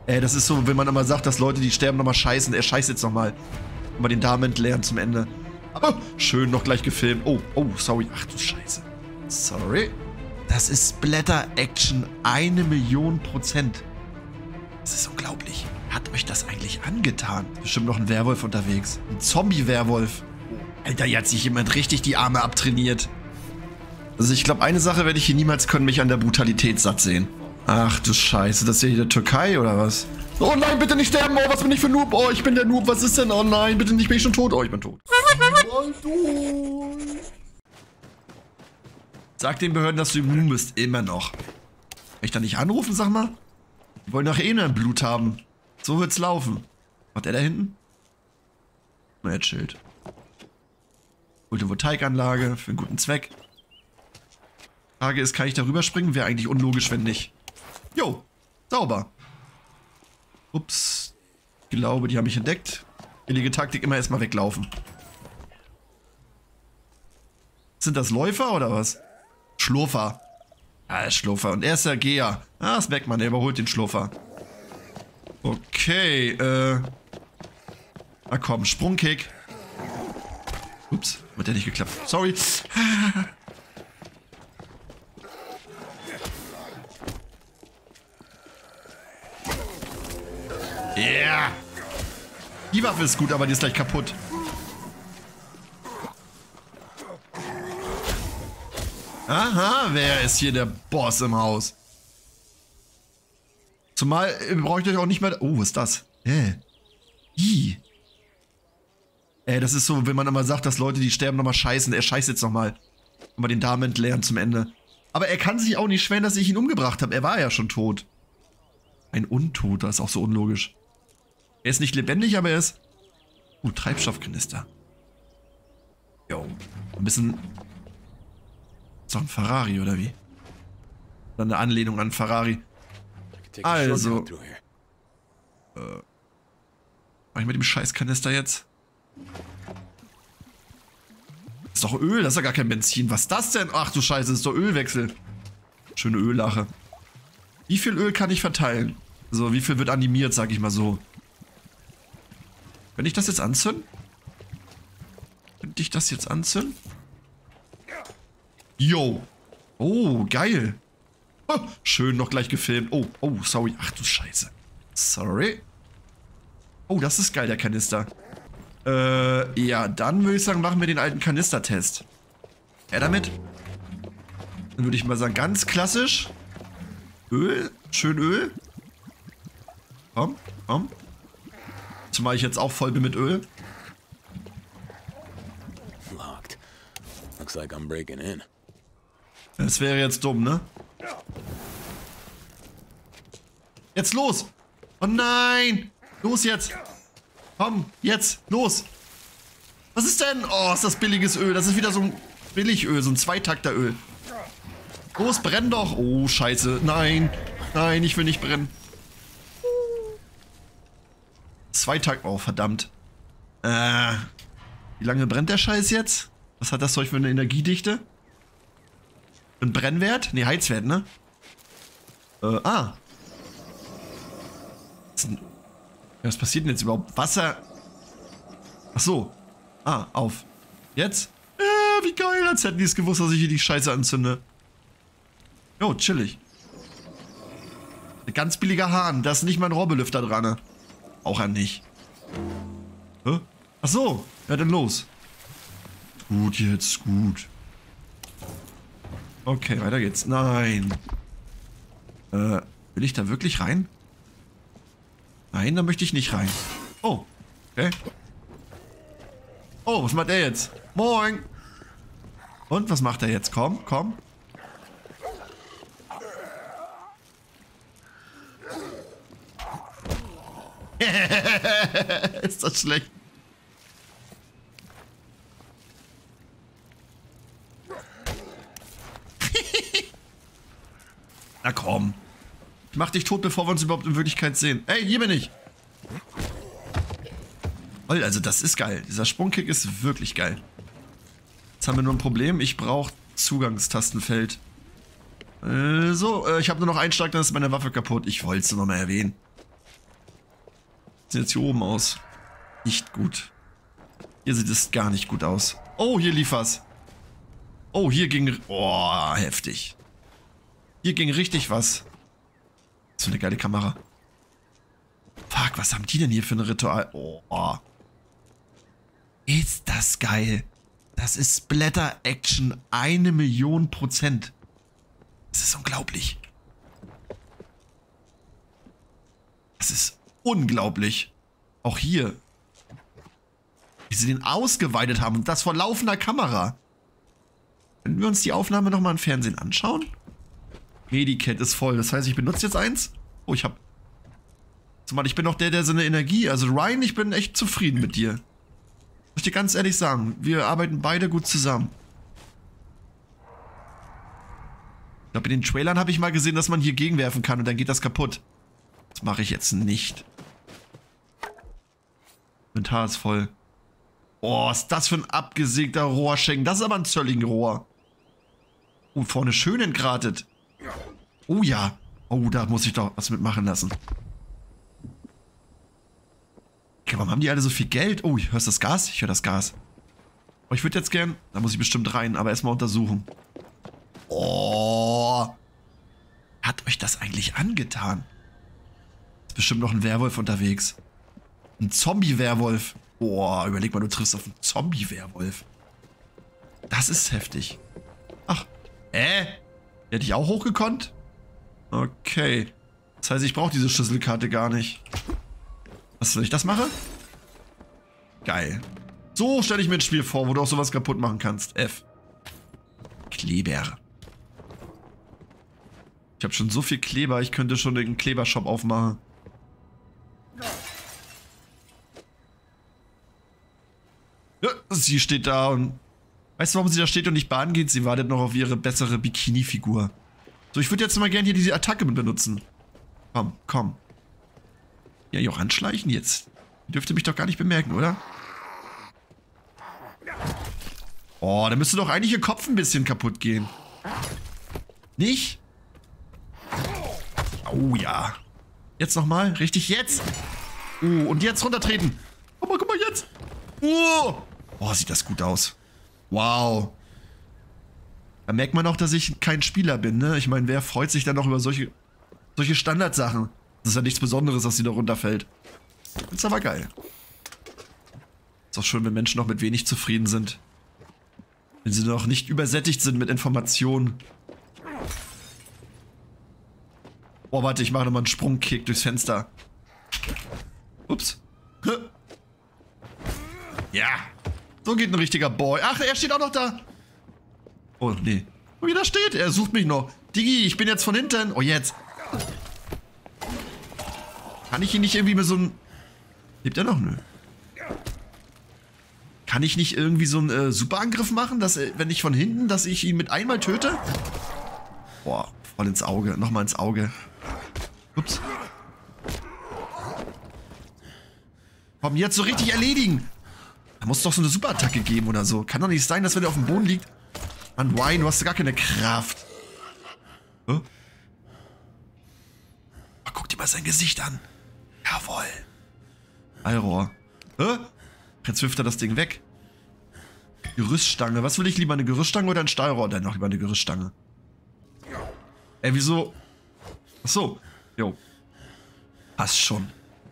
Das ist so, wenn man immer sagt, dass Leute, die sterben, nochmal scheißen. Er scheißt jetzt nochmal. Mal den Damen entleeren zum Ende. Aber schön noch gleich gefilmt. Oh, sorry. Ach du Scheiße. Sorry. Das ist Splatter-Action 1.000.000%. Das ist unglaublich. Hat euch das eigentlich angetan? Bestimmt noch ein Werwolf unterwegs. Ein Zombie-Werwolf. Alter, hier hat sich jemand richtig die Arme abtrainiert. Also ich glaube, eine Sache werde ich hier niemals können, mich an der Brutalität satt sehen. Ach du Scheiße, das ist ja hier der Türkei oder was? Oh nein, bitte nicht sterben, oh, was bin ich für Noob? Oh, ich bin der Noob, was ist denn? Oh nein, bitte nicht, bin ich schon tot? Oh, ich bin tot. Sag den Behörden, dass du immun bist, immer noch. Kann ich da nicht anrufen, sag mal? Die wollen doch eh nur ein Blut haben. So wird's laufen. Macht der da hinten? Na, er chillt. Photovoltaikanlage für einen guten Zweck. Frage ist, kann ich da rüberspringen? Wäre eigentlich unlogisch, wenn nicht. Jo, sauber. Ups. Ich glaube, die haben mich entdeckt. Billige Taktik, immer erstmal weglaufen. Sind das Läufer oder was? Schlurfer. Ah, Schlurfer. Und er ist der Geher. Ah, ist weg, Mann. Er überholt den Schlurfer. Okay, na komm, Sprungkick. Ups, hat ja nicht geklappt. Sorry. Yeah. Die Waffe ist gut, aber die ist gleich kaputt. Aha, wer ist hier der Boss im Haus? Zumal brauche ich euch auch nicht mehr... Oh, was ist das? Das ist so, wenn man immer sagt, dass Leute, die sterben, nochmal scheißen. Er scheißt jetzt nochmal. Mal den Damen entleeren zum Ende. Aber er kann sich auch nicht schweren, dass ich ihn umgebracht habe. Er war ja schon tot. Ein Untoter ist auch so unlogisch. Er ist nicht lebendig, aber er ist... Treibstoffkanister. Jo. Ein bisschen... Ist doch ein Ferrari, oder wie? Oder eine Anlehnung an Ferrari. Also. Mach ich mit dem Scheißkanister jetzt? Das ist doch Öl, das ist ja gar kein Benzin. Was ist das denn? Ach du Scheiße, das ist doch Ölwechsel. Schöne Öllache. Wie viel Öl kann ich verteilen? So, wie viel wird animiert, sag ich mal so. Wenn ich das jetzt anzünden? Könnte ich das jetzt anzünden? Yo. Oh, geil. Oh, schön noch gleich gefilmt. Oh, sorry. Ach du Scheiße. Sorry. Oh, das ist geil, der Kanister. Ja, dann würde ich sagen, machen wir den alten Kanistertest. Damit. Dann würde ich mal sagen, ganz klassisch. Öl. Schön Öl. Komm. Zumal ich jetzt auch voll bin mit Öl. Locked. Looks like I'm breaking in. Das wäre jetzt dumm, ne? Jetzt los! Oh nein! Los jetzt! Komm, jetzt, los! Was ist denn? Oh, ist das billiges Öl. Das ist wieder so ein Billigöl, so ein Zweitakteröl. Los, brenn doch! Oh, scheiße. Nein, ich will nicht brennen. Zweitakt... Oh, verdammt. Wie lange brennt der Scheiß jetzt? Was hat das Zeug für eine Energiedichte? Ein Brennwert? Ne, Heizwert, ne? Was passiert denn jetzt überhaupt? Wasser. Ach so. Auf. Jetzt? Wie geil, als hätten die es gewusst, dass ich hier die Scheiße anzünde. Jo, chillig. Ein ganz billiger Hahn. Da ist nicht mal ein Robbelüfter dran, ne? Auch er nicht. Ach so. Ja, dann los. Gut jetzt, gut. Okay, weiter geht's. Nein. Will ich da wirklich rein? Nein, da möchte ich nicht rein. Oh, okay. Oh, was macht er jetzt? Moin. Und, was macht er jetzt? Komm. Ist das schlecht? Na komm. Ich mach dich tot, bevor wir uns überhaupt in Wirklichkeit sehen. Ey, hier bin ich. Toll, also das ist geil. Dieser Sprungkick ist wirklich geil. Jetzt haben wir nur ein Problem. Ich brauche Zugangstastenfeld. So, ich habe nur noch einen Schlag, dann ist meine Waffe kaputt. Ich wollte es nur noch mal erwähnen. Sieht jetzt hier oben aus. Nicht gut. Hier sieht es gar nicht gut aus. Oh, hier lief was. Oh, hier ging... Oh, heftig. Hier ging richtig was. So eine geile Kamera. Fuck, was haben die denn hier für ein Ritual? Oh. Ist das geil. Das ist Splatter-Action 1.000.000%. Das ist unglaublich. Das ist unglaublich. Auch hier. Wie sie den ausgeweitet haben. Und das vor laufender Kamera. Können wir uns die Aufnahme nochmal im Fernsehen anschauen? Medicat ist voll. Das heißt, ich benutze jetzt eins. Oh, ich hab... Zumal ich bin auch der seine Energie... Also Ryan, ich bin echt zufrieden mit dir. Muss ich dir ganz ehrlich sagen. Wir arbeiten beide gut zusammen. Ich glaube, in den Trailern habe ich mal gesehen, dass man hier gegenwerfen kann und dann geht das kaputt. Das mache ich jetzt nicht. Inventar ist voll. Oh, ist das für ein abgesägter Rohrschenken. Das ist aber ein Zölling-Rohr. Oh, vorne schön entgratet. Oh ja. Oh, da muss ich doch was mitmachen lassen. Okay, warum haben die alle so viel Geld? Oh, hörst du das Gas? Ich höre das Gas. Oh, ich würde jetzt gern... Da muss ich bestimmt rein, aber erstmal untersuchen. Oh. Hat euch das eigentlich angetan? Ist bestimmt noch ein Werwolf unterwegs. Ein Zombie-Werwolf. Boah, überleg mal, du triffst auf einen Zombie-Werwolf. Das ist heftig. Ach, hätte ich auch hochgekonnt? Okay. Das heißt, ich brauche diese Schlüsselkarte gar nicht. Was, wenn ich das mache? Geil. So stelle ich mir ein Spiel vor, wo du auch sowas kaputt machen kannst. F. Kleber. Ich habe schon so viel Kleber, ich könnte schon einen Klebershop aufmachen. Ja, sie steht da und... Weißt du, warum sie da steht und nicht Bahn geht? Sie wartet noch auf ihre bessere Bikini-Figur. So, ich würde jetzt mal gerne hier diese Attacke benutzen. Komm, komm. Ja, hier auch anschleichen jetzt. Die dürfte mich doch gar nicht bemerken, oder? Oh, da müsste doch eigentlich ihr Kopf ein bisschen kaputt gehen. Nicht? Oh ja. Jetzt nochmal. Richtig, jetzt. Oh, und jetzt runtertreten. Guck mal, jetzt. Oh. Oh, sieht das gut aus. Wow. Da merkt man auch, dass ich kein Spieler bin, ne? Ich meine, wer freut sich dann noch über solche Standardsachen? Das ist ja nichts Besonderes, dass sie da runterfällt. Ist aber geil. Ist auch schön, wenn Menschen noch mit wenig zufrieden sind. Wenn sie noch nicht übersättigt sind mit Informationen. Oh, warte, ich mache nochmal einen Sprungkick durchs Fenster. Ups. Ja. So geht ein richtiger Boy. Ach, er steht auch noch da. Oh, nee. Oh, wie da steht. Er sucht mich noch. Digi, ich bin jetzt von hinten. Oh, jetzt. Kann ich ihn nicht irgendwie mit so einem... Lebt er noch? Nö. Kann ich nicht irgendwie so einen Superangriff machen, dass, wenn ich von hinten, dass ich ihn mit einmal töte? Boah, voll ins Auge. Nochmal ins Auge. Ups. Komm, jetzt so richtig erledigen. Da muss doch so eine Superattacke geben oder so. Kann doch nicht sein, dass wenn er auf dem Boden liegt... Mann, Ryan, du hast gar keine Kraft. Oh, guck dir mal sein Gesicht an. Jawohl. Allrohr. Jetzt wirft er das Ding weg. Gerüststange. Was will ich lieber, eine Gerüststange oder ein Stahlrohr? Dann noch lieber eine Gerüststange. Ey, wieso? Achso. Jo. Passt schon.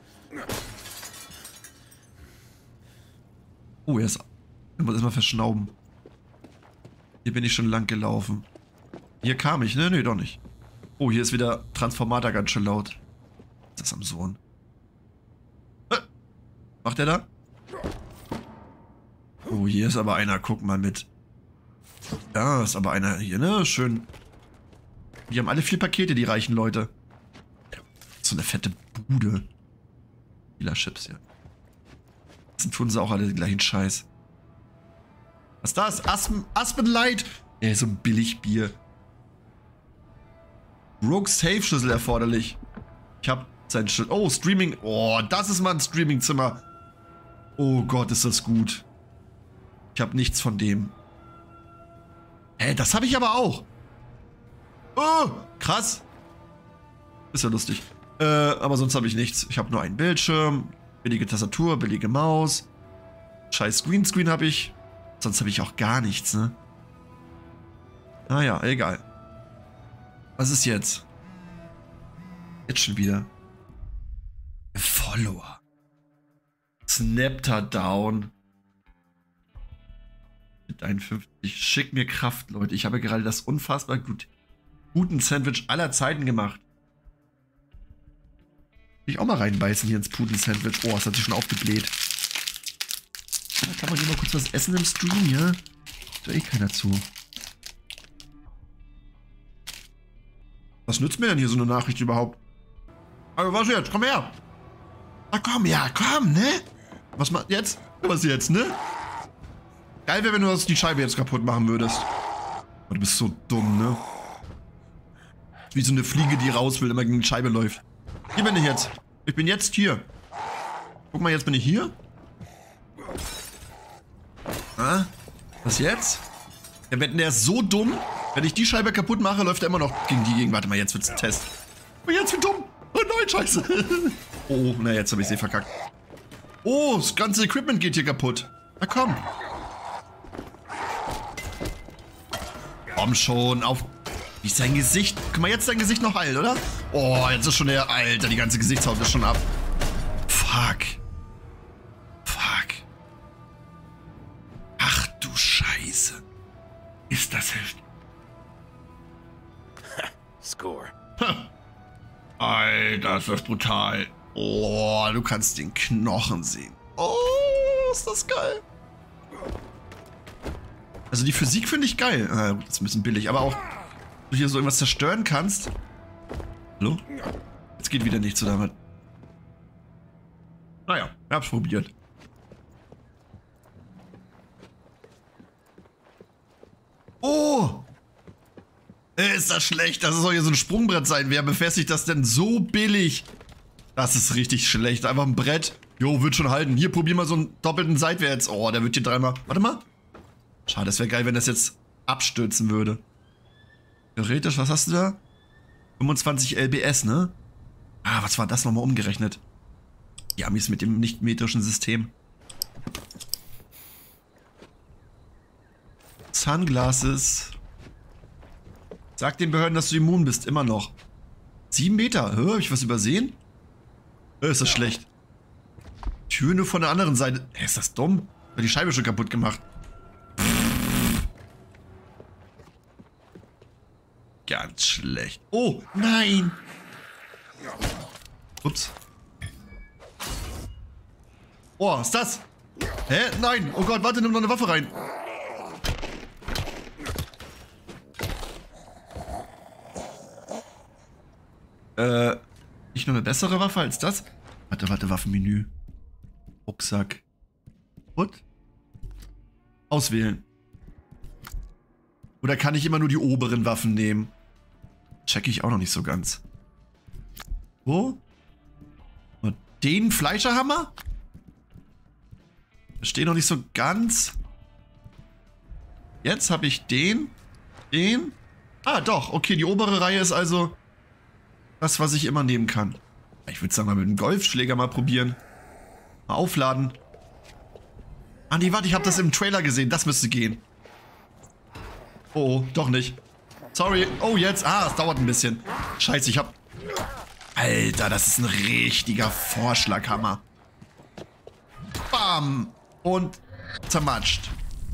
Oh, er muss erstmal verschnauben. Hier bin ich schon lang gelaufen. Hier kam ich, ne? Nee, doch nicht. Oh, hier ist wieder Transformator ganz schön laut. Ist das am Sohn? Macht er da? Oh, hier ist aber einer. Guck mal mit. Ja, ist aber einer hier, ne? Schön. Die haben alle 4 Pakete, die reichen Leute. So eine fette Bude. Vieler Chips, ja. Dann tun sie auch alle den gleichen Scheiß. Was ist das? Aspen Light. Ey, so ein Billigbier. Rogue Safe Schlüssel erforderlich. Ich hab sein Schlüssel. Oh, Streaming. Oh, das ist mal ein Streamingzimmer. Oh Gott, ist das gut. Ich hab nichts von dem. Hä, das habe ich aber auch. Oh, krass. Ist ja lustig. Aber sonst habe ich nichts. Ich habe nur einen Bildschirm. Billige Tastatur, billige Maus. Scheiß Greenscreen habe ich. Sonst habe ich auch gar nichts, ne? Naja, egal. Was ist jetzt? Jetzt schon wieder. Follower. Snapter down. Mit 51. Schick mir Kraft, Leute. Ich habe gerade das unfassbar guten Sandwich aller Zeiten gemacht. Will ich auch mal reinbeißen hier ins Puten-Sandwich. Oh, es hat sich schon aufgebläht. Da kann man hier mal kurz was essen im Stream, ja? Da eh keiner zu. Was nützt mir denn hier so eine Nachricht überhaupt? Aber was jetzt? Komm her! Na komm, ja, komm, ne? Was mal jetzt? Was jetzt, ne? Geil wäre, wenn du die Scheibe jetzt kaputt machen würdest. Oh, du bist so dumm, ne? Wie so eine Fliege, die raus will, immer gegen die Scheibe läuft. Hier bin ich jetzt. Ich bin jetzt hier. Guck mal, jetzt bin ich hier. Ah, was jetzt? Ja, wenn der ist so dumm, wenn ich die Scheibe kaputt mache, läuft er immer noch gegen die gegen. Warte mal, jetzt wird's ein Test. Oh, jetzt wie dumm. Oh nein, scheiße. Oh, na, jetzt habe ich sie verkackt. Oh, das ganze Equipment geht hier kaputt. Na komm. Komm schon, auf. Wie ist sein Gesicht? Guck mal, jetzt ist sein Gesicht noch heil, oder? Oh, jetzt ist schon der... Alter, die ganze Gesichtshaut ist schon ab. Fuck. Fuck. Ach du Scheiße. Ist das heftig. Score. Alter, ist das brutal. Oh, du kannst den Knochen sehen. Oh, ist das geil. Also die Physik finde ich geil. Das ist ein bisschen billig, aber auch... du hier so irgendwas zerstören kannst. Hallo? Jetzt geht wieder nichts so damit. Naja, ich hab's probiert. Oh! Ist das schlecht? Das soll hier so ein Sprungbrett sein. Wer befestigt das denn so billig? Das ist richtig schlecht. Einfach ein Brett. Jo, wird schon halten. Hier, probier mal so einen doppelten Seitwärts. Oh, der wird hier dreimal... Warte mal. Schade, das wäre geil, wenn das jetzt abstürzen würde. Theoretisch, was hast du da? 25 LBS, ne? Ah, was war das nochmal umgerechnet? Die Amis mit dem nicht-metrischen System. Sunglasses. Sag den Behörden, dass du immun bist, immer noch. 7 Meter, hab ich was übersehen? Ist das schlecht. Tür nur von der anderen Seite. Ist das dumm? Hat die Scheibe schon kaputt gemacht. Ganz schlecht. Oh, nein. Ups. Oh, was ist das? Hä? Nein. Oh Gott, warte, nimm noch eine Waffe rein. Nicht nur eine bessere Waffe als das? Warte, Waffenmenü. Rucksack. Und? Auswählen. Oder kann ich immer nur die oberen Waffen nehmen? Check ich auch noch nicht so ganz. Wo? Und den Fleischerhammer? Verstehe noch nicht so ganz. Jetzt habe ich den. Den. Ah, doch. Okay, die obere Reihe ist also das, was ich immer nehmen kann. Ich würde sagen, mal mit dem Golfschläger mal probieren. Mal aufladen. Ah, nee, warte, ich habe das im Trailer gesehen. Das müsste gehen. Oh, doch nicht. Sorry. Oh, jetzt. Ah, es dauert ein bisschen. Scheiße, ich hab... Alter, das ist ein richtiger Vorschlaghammer. Bam. Und zermatscht.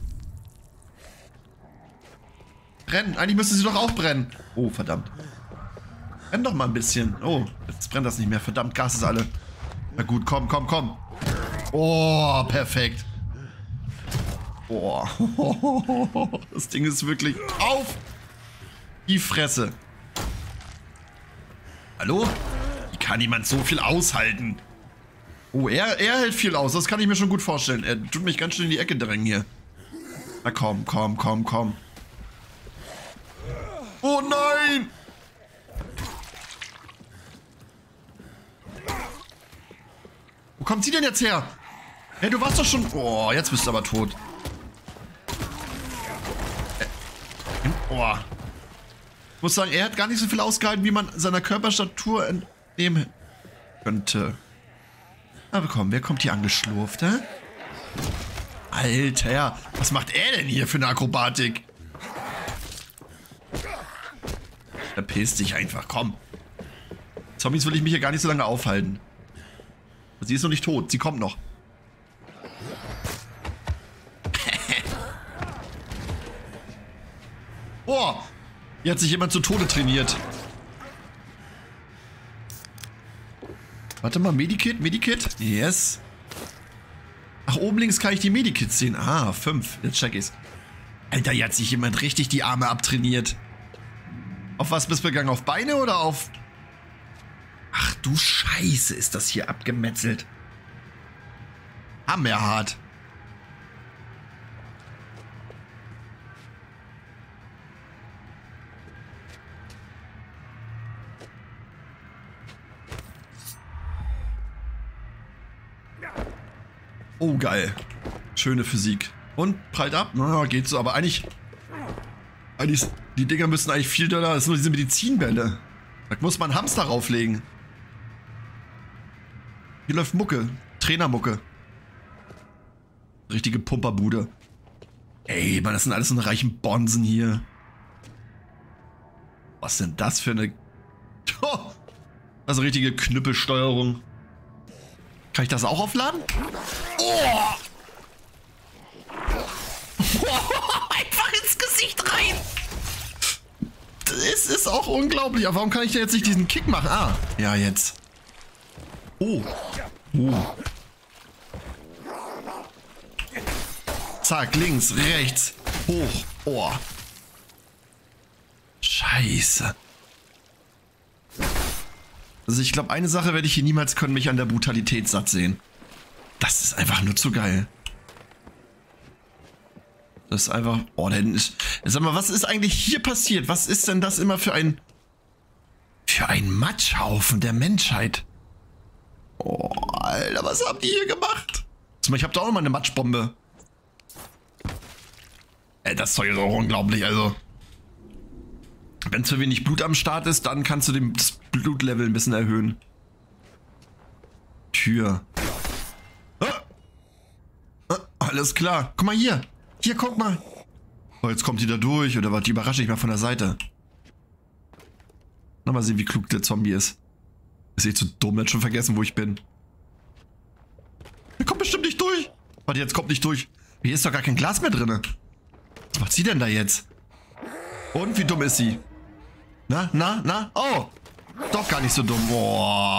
Brennen. Eigentlich müsste sie doch auch brennen. Oh, verdammt. Brenn doch mal ein bisschen. Oh, jetzt brennt das nicht mehr. Verdammt, Gas ist alle. Na gut, komm. Oh, perfekt. Boah. Das Ding ist wirklich auf die Fresse. Hallo? Wie kann jemand so viel aushalten? Oh, er hält viel aus. Das kann ich mir schon gut vorstellen. Er tut mich ganz schön in die Ecke drängen hier. Na komm. Oh nein! Wo kommt sie denn jetzt her? Hey, du warst doch schon... Oh, jetzt bist du aber tot. Oh. Ich muss sagen, er hat gar nicht so viel ausgehalten, wie man seiner Körperstatur entnehmen könnte. Aber komm, wer kommt hier angeschlurft, hä? Alter, was macht er denn hier für eine Akrobatik? Verpiss dich einfach, komm. Zombies will ich mich hier gar nicht so lange aufhalten. Sie ist noch nicht tot, sie kommt noch. Boah, hier hat sich jemand zu Tode trainiert. Warte mal, Medikit, Medikit? Yes. Ach, oben links kann ich die Medikits sehen. Ah, 5. Jetzt check ich's. Alter, hier hat sich jemand richtig die Arme abtrainiert. Auf was bist du gegangen? Auf Beine oder auf... Ach du Scheiße, ist das hier abgemetzelt. Hammerhart. Oh, geil. Schöne Physik. Und prallt ab. Na, geht so. Aber eigentlich... Die Dinger müssen eigentlich viel doller. Das sind nur diese Medizinbälle. Da muss man Hamster rauflegen. Hier läuft Mucke. Trainermucke. Richtige Pumperbude. Ey, Mann, das sind alles so eine reichen Bonsen hier. Was denn das für eine... Oh, also richtige Knüppelsteuerung. Kann ich das auch aufladen? Oh! Einfach ins Gesicht rein! Das ist auch unglaublich. Aber warum kann ich da jetzt nicht diesen Kick machen? Ah, ja, jetzt. Oh. Oh. Zack, links, rechts, hoch. Oh. Scheiße. Also ich glaube, eine Sache werde ich hier niemals können, mich an der Brutalität satt sehen. Das ist einfach nur zu geil. Das ist einfach... Oh, da hinten ist... Sag mal, was ist eigentlich hier passiert? Was ist denn das immer für ein... Für ein Matschhaufen der Menschheit? Oh, Alter, was haben die hier gemacht? Ich habe da auch noch mal eine Matschbombe. Ey, das Zeug ist auch unglaublich, also... Wenn zu wenig Blut am Start ist, dann kannst du das Blutlevel ein bisschen erhöhen. Tür. Alles klar. Guck mal hier. Hier, guck mal. Oh, jetzt kommt die da durch. Oder was? Die überrasche ich mal von der Seite. Na, mal sehen, wie klug der Zombie ist. Ist eh zu dumm. Hat schon vergessen, wo ich bin. Der kommt bestimmt nicht durch. Warte, jetzt kommt nicht durch. Hier ist doch gar kein Glas mehr drin. Was macht sie denn da jetzt? Und wie dumm ist sie? Na, na, na? Oh! Doch gar nicht so dumm. Boah.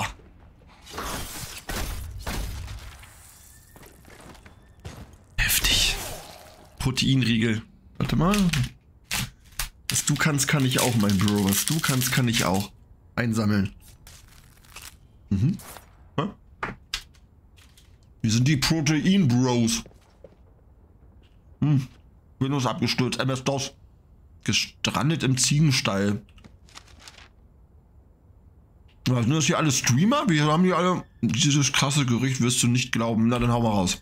Heftig. Proteinriegel. Warte mal. Was du kannst, kann ich auch, mein Bro. Was du kannst, kann ich auch. Einsammeln. Mhm. Hä? Wie sind die Protein-Bros? Windows abgestürzt. MS-DOS. Gestrandet im Ziegenstall. Was sind das hier alle Streamer? Wir haben hier alle... Dieses krasse Gerücht wirst du nicht glauben. Na, dann hau mal raus.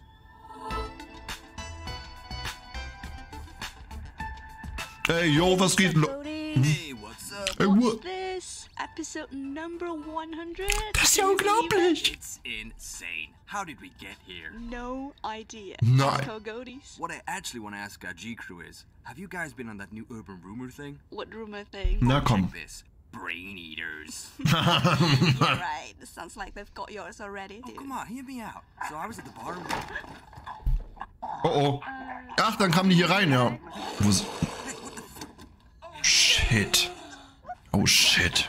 Hey, yo, was geht? Hey, what's up? Hey, What's this? Episode number 100? Das ist ja unglaublich. It's insane. How did we get here? No idea. Nein. Goaties. What I actually want to ask our G crew is, have you guys been on that new urban rumor thing? What rumor thing? Na komm. Check this. Brain eaters. You're right. This sounds like they've got yours already, Oh, dude. come on, hear me out. So I was at the bar. Oh oh. Ach, dann kamen die hier rein, ja. Shit. Oh shit.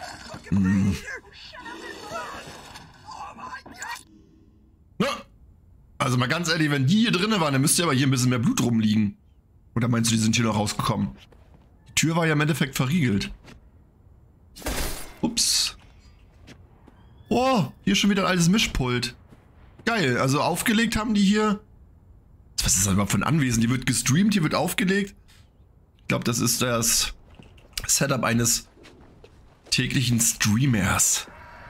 Na, also mal ganz ehrlich, wenn die hier drinnen waren, dann müsste ja aber hier ein bisschen mehr Blut rumliegen. Oder meinst du, die sind hier noch rausgekommen? Die Tür war ja im Endeffekt verriegelt. Ups. Oh, hier schon wieder ein altes Mischpult. Geil, also aufgelegt haben die hier. Was ist das überhaupt für ein Anwesen? Die wird gestreamt, hier wird aufgelegt. Ich glaube, das ist das Setup eines täglichen Streamers.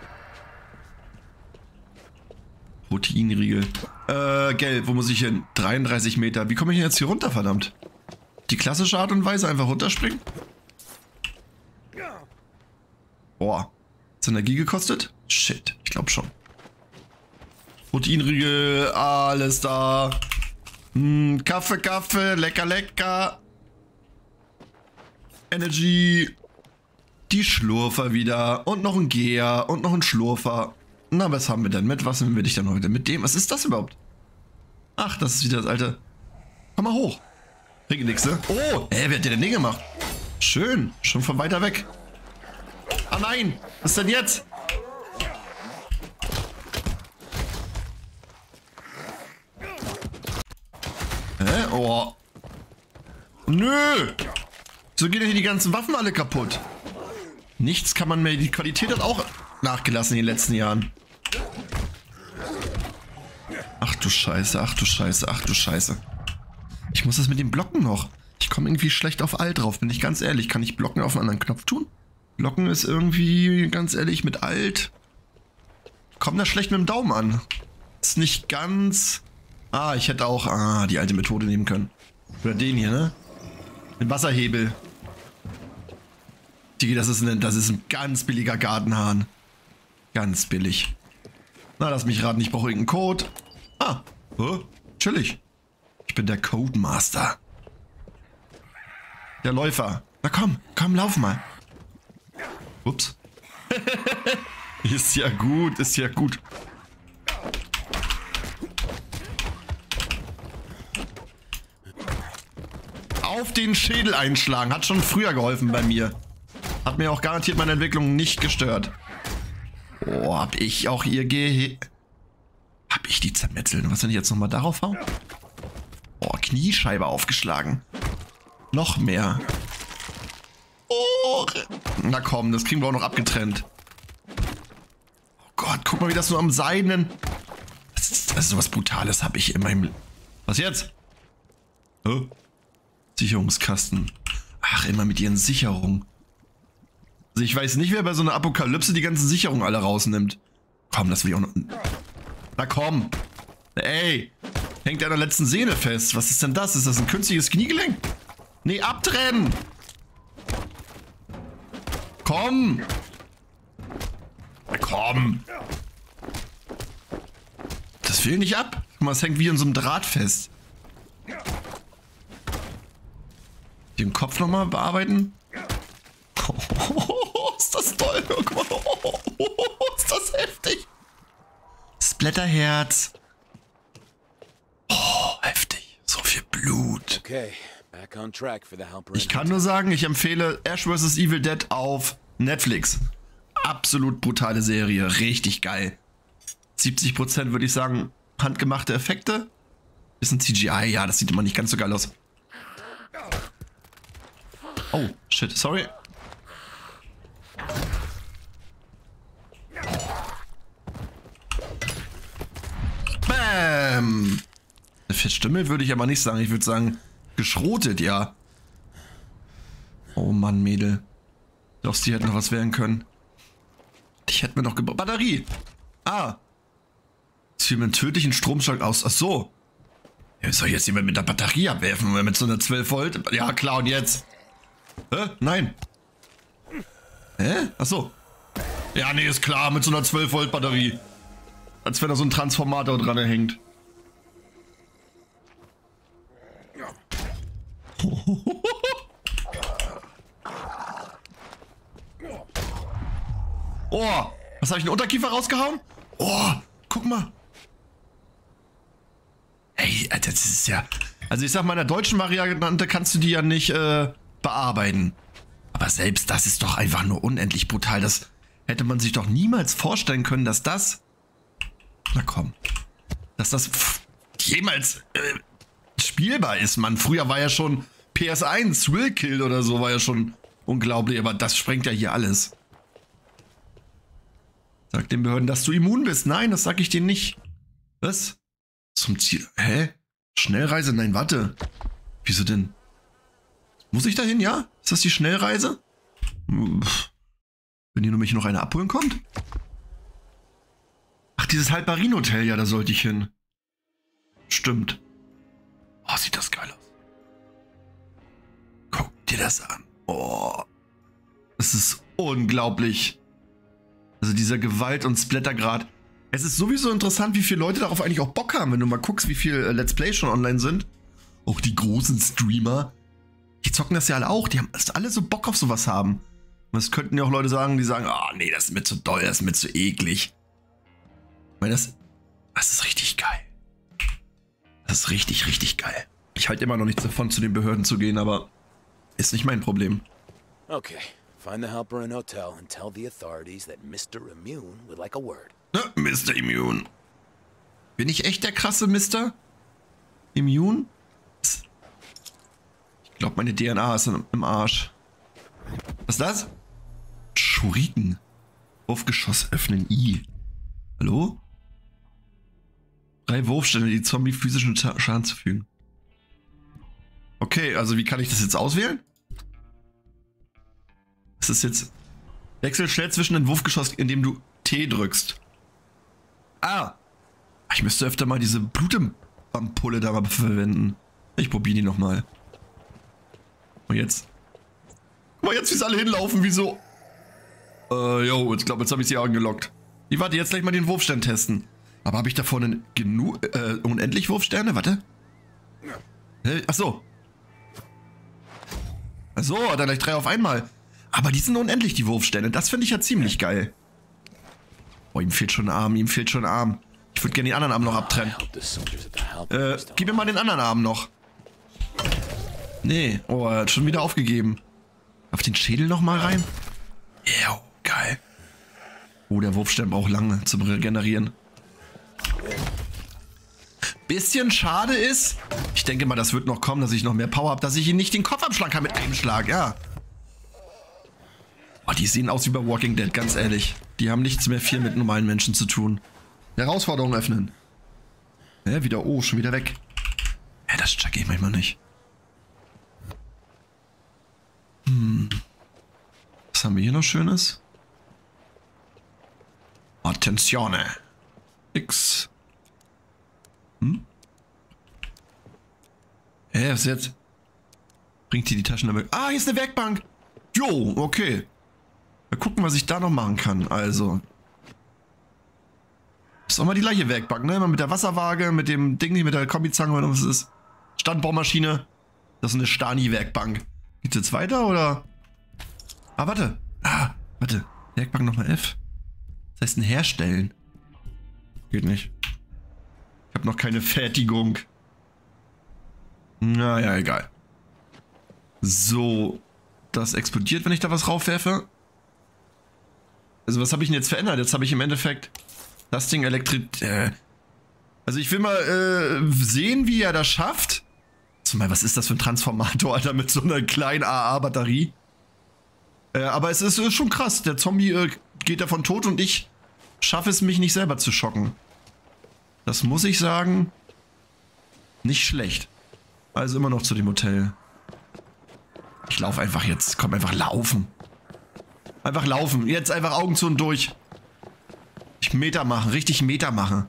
Proteinriegel. Gelb, wo muss ich hin? 33 Meter. Wie komme ich denn jetzt hier runter, verdammt? Die klassische Art und Weise, einfach runterspringen? Boah. Hat's Energie gekostet? Shit, ich glaube schon. Proteinriegel, alles da. Kaffee, lecker. Energy. Die Schlurfer wieder. Und noch ein Geher und noch ein Schlurfer. Na, was haben wir denn mit? Was will ich denn heute? Mit dem? Was ist das überhaupt? Ach, das ist wieder das alte. Komm mal hoch. Krieg nix, ne? Oh, wer hat dir denn den gemacht? Schön, schon von weiter weg. Ah nein, was ist denn jetzt? Hä? Oh. Nö. So gehen denn hier die ganzen Waffen alle kaputt. Nichts kann man mehr. Die Qualität hat auch nachgelassen in den letzten Jahren. Ach du Scheiße, ach du Scheiße, ach du Scheiße. Ich muss das mit dem Blocken noch. Ich komme irgendwie schlecht auf Alt drauf, bin ich ganz ehrlich. Kann ich Blocken auf einen anderen Knopf tun? Blocken ist irgendwie, ganz ehrlich, mit Alt. Kommt da schlecht mit dem Daumen an. Ist nicht ganz... Ah, ich hätte auch die alte Methode nehmen können. Oder den hier, ne? Mit Wasserhebel. Digi, das ist ein ganz billiger Gartenhahn. Ganz billig. Na, lass mich raten, ich brauche irgendeinen Code. Ah, chillig. Ich bin der Codemaster. Der Läufer. Na komm, lauf mal. Ups. Ist ja gut, ist ja gut. Auf den Schädel einschlagen. Hat schon früher geholfen bei mir. Hat mir auch garantiert meine Entwicklung nicht gestört. Oh, hab ich auch ihr Hab ich die zermetzelt? Was, wenn ich jetzt nochmal darauf hau? Oh, Kniescheibe aufgeschlagen. Noch mehr. Oh. Na komm, das kriegen wir auch noch abgetrennt. Oh Gott, guck mal, wie das so am Seidenen... Das ist sowas Brutales habe ich in meinem... Was jetzt? Oh. Sicherungskasten. Ach, immer mit ihren Sicherungen. Also ich weiß nicht, wer bei so einer Apokalypse die ganzen Sicherungen alle rausnimmt. Komm, das will ich auch noch... Na komm. Ey. Hängt an der letzten Sehne fest. Was ist denn das? Ist das ein künstliches Kniegelenk? Nee, abtrennen. Komm. Na komm. Das will nicht ab. Guck mal, es hängt wie in so einem Draht fest. Den Kopf nochmal bearbeiten. Oh, ist das toll. Guck mal. Oh, ist das heftig. Splatterherz. Oh, heftig. So viel Blut. Okay, back on track for the Halperin. Ich kann nur sagen, ich empfehle Ash vs. Evil Dead auf Netflix. Absolut brutale Serie. Richtig geil. 70% würde ich sagen, handgemachte Effekte. Bisschen CGI. Ja, das sieht immer nicht ganz so geil aus. Oh, shit, sorry. Bam! Eine Feststimme würde ich aber nicht sagen. Ich würde sagen, geschrotet, ja. Oh Mann, Mädel. Doch, die hätten noch was werden können. Ich hätte mir noch gebraucht. Batterie! Ah! Das fiel mir einen tödlichen Stromschlag aus. Ach so. Ja, soll ich jetzt jemand mit der Batterie abwerfen? Oder mit so einer 12 Volt? Ja, klar, und jetzt? Hä? Nein. Hä? Ach so. Ja, nee, ist klar, mit so einer 12 Volt Batterie. Als wenn da so ein Transformator dran hängt. Oh, was habe ich, einen Unterkiefer rausgehauen? Oh, guck mal. Ey, das ist ja... Also ich sag mal, in der deutschen Variante kannst du die ja nicht bearbeiten. Aber selbst das ist doch einfach nur unendlich brutal. Das hätte man sich doch niemals vorstellen können, dass das... Na komm. Dass das jemals spielbar ist, Mann. Früher war ja schon PS1, Will Kill oder so, war ja schon unglaublich. Aber das sprengt ja hier alles. Sag den Behörden, dass du immun bist. Nein, das sag ich dir nicht. Was? Zum Ziel. Hä? Schnellreise? Nein, warte. Wieso denn? Muss ich dahin, ja? Ist das die Schnellreise? Wenn hier nur mich noch eine abholen kommt? Ach, dieses Halperin-Hotel, ja, da sollte ich hin. Stimmt. Oh, sieht das geil aus. Guck dir das an. Oh. Das ist unglaublich. Also dieser Gewalt- und Splattergrad. Es ist sowieso interessant, wie viele Leute darauf eigentlich auch Bock haben, wenn du mal guckst, wie viele Let's Play schon online sind. Auch die großen Streamer. Die zocken das ja alle auch. Die haben alle so Bock auf sowas haben. Und es könnten ja auch Leute sagen, die sagen, oh nee, das ist mir zu doll, das ist mir zu eklig. Ich meine, das ist richtig geil. Das ist richtig, richtig geil. Ich halte immer noch nichts davon, zu den Behörden zu gehen, aber ist nicht mein Problem. Okay, find the helper in hotel and tell the authorities that Mr. Immune would like a word. Mr. Immune. Bin ich echt der krasse Mr. Immune? Ich glaube, meine DNA ist im Arsch. Was ist das? Schuriken. Wurfgeschoss öffnen. I. Hallo? 3 Wurfstände, die Zombie physischen Schaden zufügen. Okay, also wie kann ich das jetzt auswählen? Das ist jetzt... Wechsel schnell zwischen den Wurfgeschoss, indem du T drückst. Ah! Ich müsste öfter mal diese Blutampulle da mal verwenden. Ich probiere die nochmal. Und jetzt... Guck mal jetzt, wie sie alle hinlaufen, wieso? Ich glaube, jetzt habe ich sie angelockt. Ich warte, jetzt gleich mal den Wurfstern testen. Aber habe ich da vorne genug, unendlich Wurfsterne? Warte. Achso. Achso, dann gleich 3 auf einmal. Aber die sind unendlich, die Wurfsterne. Das finde ich ja ziemlich geil. Boah, ihm fehlt schon ein Arm, ihm fehlt schon ein Arm. Ich würde gerne den anderen Arm noch abtrennen. Gib mir mal den anderen Arm noch. Nee, oh, er hat schon wieder aufgegeben. Auf den Schädel noch mal rein? Ja, geil. Oh, der Wurfstern braucht lange zum Regenerieren. Bisschen schade ist, ich denke mal, das wird noch kommen, dass ich noch mehr Power habe, dass ich ihn nicht den Kopf abschlagen kann mit einem Schlag, ja. Oh, die sehen aus wie bei Walking Dead, ganz ehrlich. Die haben nichts mehr viel mit normalen Menschen zu tun. Herausforderung öffnen. Ja, wieder, oh, schon wieder weg. Ja, das check ich manchmal nicht. Was haben wir hier noch Schönes? Attenzione. X. Was ist jetzt? Bringt die Taschen damit? Ah, hier ist eine Werkbank. Jo, okay. Mal gucken, was ich da noch machen kann. Also. Ist auch mal die gleiche Werkbank, ne? Immer mit der Wasserwaage, mit dem Ding, mit der Kombizange, oder was ist. Standbaumaschine. Das ist eine Stani-Werkbank. Geht's jetzt weiter, oder? Ah, warte. Warte. Werkbank nochmal F. Das heißt ein Herstellen. Geht nicht. Ich habe noch keine Fertigung. Naja, egal. So. Das explodiert, wenn ich da was raufwerfe. Also was habe ich denn jetzt verändert? Jetzt habe ich im Endeffekt das Ding also ich will mal sehen, wie er das schafft. Zumal, was ist das für ein Transformator, Alter, mit so einer kleinen AA-Batterie? Aber es ist schon krass. Der Zombie geht davon tot und ich schaffe es, mich nicht selber zu schocken. Das muss ich sagen. Nicht schlecht. Also immer noch zu dem Hotel. Ich laufe einfach jetzt. Komm, einfach laufen. Einfach laufen. Jetzt einfach Augen zu und durch. Ich Meter machen. Richtig Meter machen.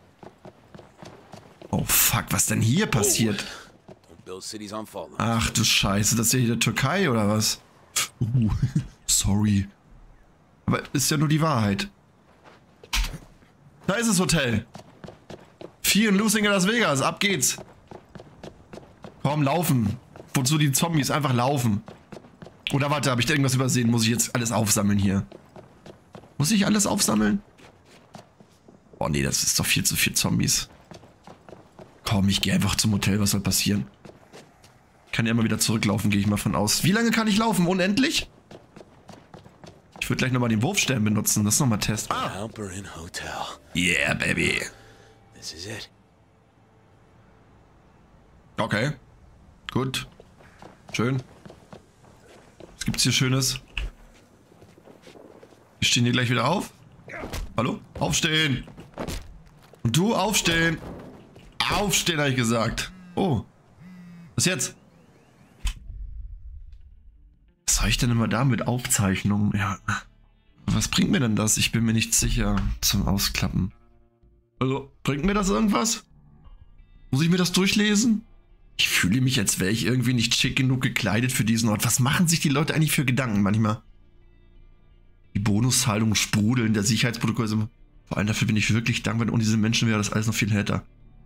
Oh fuck, was denn hier passiert? Ach du Scheiße, das ist ja hier der Türkei oder was? Sorry. Aber ist ja nur die Wahrheit. Da ist das Hotel. Fear and Losing in Las Vegas. Ab geht's. Komm, laufen. Wozu die Zombies? Einfach laufen. Oder warte, habe ich da irgendwas übersehen? Muss ich jetzt alles aufsammeln hier? Muss ich alles aufsammeln? Oh nee, das ist doch viel zu viel Zombies. Komm, ich gehe einfach zum Hotel. Was soll passieren? Ich kann ja immer wieder zurücklaufen, gehe ich mal von aus. Wie lange kann ich laufen? Unendlich? Ich würde gleich nochmal den Wurfstern benutzen. Das ist nochmal Test. Ah. Yeah, baby. This is it. Okay. Gut. Schön. Was gibt's hier Schönes? Wir stehen hier gleich wieder auf. Hallo? Aufstehen! Und du aufstehen! Aufstehen, habe ich gesagt. Oh. Was jetzt? Was soll ich denn immer da mit Aufzeichnungen? Ja. Was bringt mir denn das? Ich bin mir nicht sicher. Zum Ausklappen. Also, bringt mir das irgendwas? Muss ich mir das durchlesen? Ich fühle mich, als wäre ich irgendwie nicht schick genug gekleidet für diesen Ort. Was machen sich die Leute eigentlich für Gedanken manchmal? Die Bonuszahlungen sprudeln, der Sicherheitsprotokoll ist immer... Vor allem dafür bin ich wirklich dankbar, ohne diese Menschen wäre das alles noch viel härter.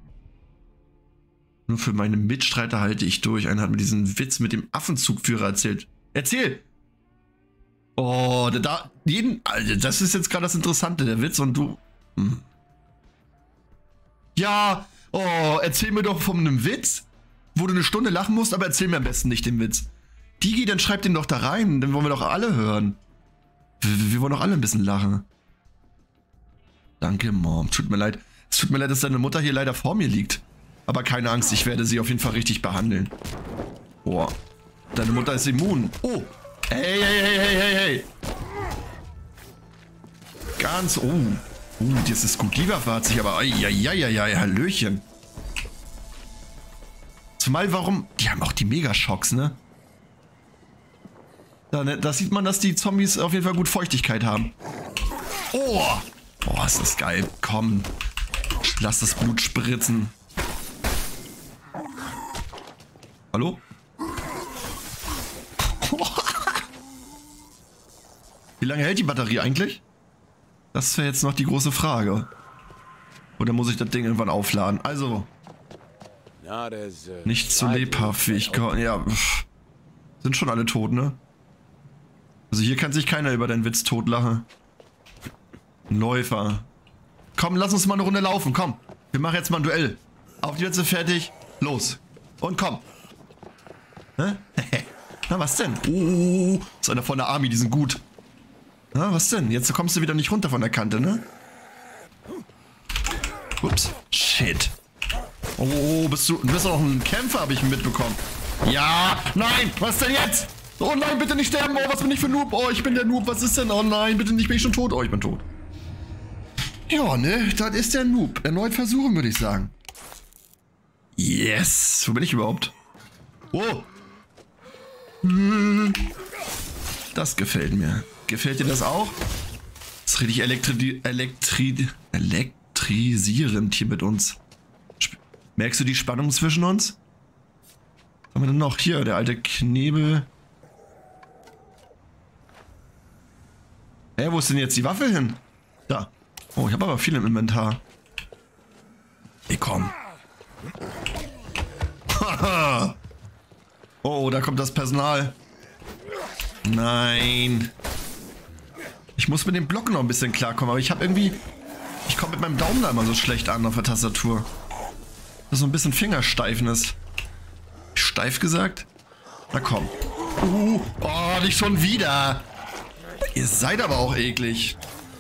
Nur für meine Mitstreiter halte ich durch. Einer hat mir diesen Witz mit dem Affenzugführer erzählt. Erzähl! Oh, das ist jetzt gerade das Interessante, der Witz und du... Ja, oh, erzähl mir doch von einem Witz, wo du eine Stunde lachen musst, aber erzähl mir am besten nicht den Witz. Digi, dann schreib den doch da rein, den wollen wir doch alle hören. Wir wollen doch alle ein bisschen lachen. Danke, Mom. Tut mir leid. Es tut mir leid, dass deine Mutter hier leider vor mir liegt. Aber keine Angst, ich werde sie auf jeden Fall richtig behandeln. Boah. Deine Mutter ist immun. Oh. Hey, hey, hey, hey, hey, hey. Ganz, das ist gut. Lieber hat sich aber, ja, Hallöchen. Zumal, warum, die haben auch die Megaschocks, ne? Da sieht man, dass die Zombies auf jeden Fall gut Feuchtigkeit haben. Oh. Boah, ist das geil. Komm. Lass das Blut spritzen. Hallo? Wie lange hält die Batterie eigentlich? Das wäre jetzt noch die große Frage. Oder muss ich das Ding irgendwann aufladen? Also. Nicht so lebhaft wie ich kann. Ja. Sind schon alle tot, ne? Also hier kann sich keiner über deinen Witz totlachen. Ein Läufer. Komm, lass uns mal eine Runde laufen. Komm. Wir machen jetzt mal ein Duell. Auf die Witze fertig. Los. Und komm. Hä? Na, was denn? Ist einer von der Army, die sind gut. Na, was denn? Jetzt kommst du wieder nicht runter von der Kante, ne? Ups. Shit. Oh, bist du bist doch noch ein Kämpfer, habe ich mitbekommen. Ja, nein, was denn jetzt? Oh nein, bitte nicht sterben. Oh, was bin ich für ein Noob? Oh, ich bin der Noob. Was ist denn? Oh nein, bitte nicht, bin ich schon tot? Oh, ich bin tot. Ja, ne, das ist der Noob. Erneut versuchen, würde ich sagen. Yes. Wo bin ich überhaupt? Oh. Das gefällt mir. Gefällt dir das auch? Das ist richtig elektrisierend hier mit uns. Merkst du die Spannung zwischen uns? Was haben wir denn noch? Hier, der alte Knebel. Hä, wo ist denn jetzt die Waffe hin? Da. Oh, ich habe aber viel im Inventar. Ey, komm. Oh, da kommt das Personal. Nein. Ich muss mit dem Block noch ein bisschen klarkommen, aber ich habe irgendwie... Ich komme mit meinem Daumen da immer so schlecht an auf der Tastatur. Das ist so ein bisschen Fingersteifnis. Steif gesagt? Na komm. Oh, nicht schon wieder. Ihr seid aber auch eklig.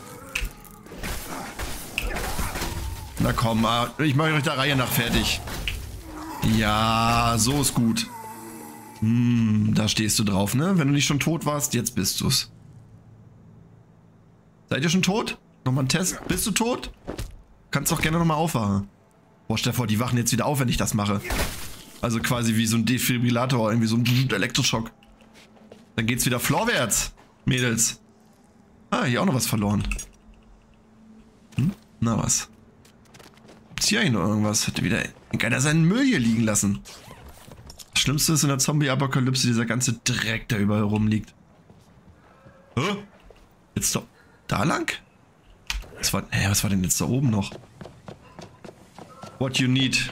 Na komm, ich mache euch der Reihe nach fertig. Ja, so ist gut. Da stehst du drauf, ne? Wenn du nicht schon tot warst, jetzt bist du's. Seid ihr schon tot? Nochmal ein Test. Bist du tot? Kannst doch gerne nochmal aufwachen. Boah, stell dir vor, die wachen jetzt wieder auf, wenn ich das mache. Also quasi wie so ein Defibrillator, irgendwie so ein Elektroschock. Dann geht's wieder vorwärts, Mädels. Ah, hier auch noch was verloren. Na was? Gibt's hier eigentlich noch irgendwas? Hätte wieder keiner seinen Müll hier liegen lassen. Das Schlimmste ist in der Zombie-Apokalypse dieser ganze Dreck, der überall rumliegt. Hä? Jetzt doch da lang? Was war denn jetzt da oben noch? What you need.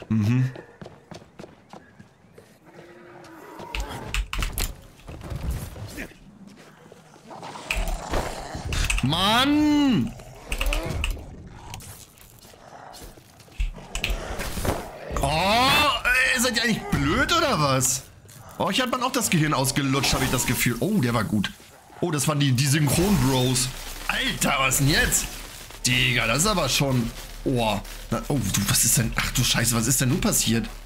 Mann! Seid ihr eigentlich blöd oder was? Oh, ich hat man auch das Gehirn ausgelutscht, habe ich das Gefühl. Oh, der war gut. Oh, das waren die Synchron-Bros. Alter, was denn jetzt? Digga, das ist aber schon... Oh, was ist denn... Ach du Scheiße, was ist denn nun passiert?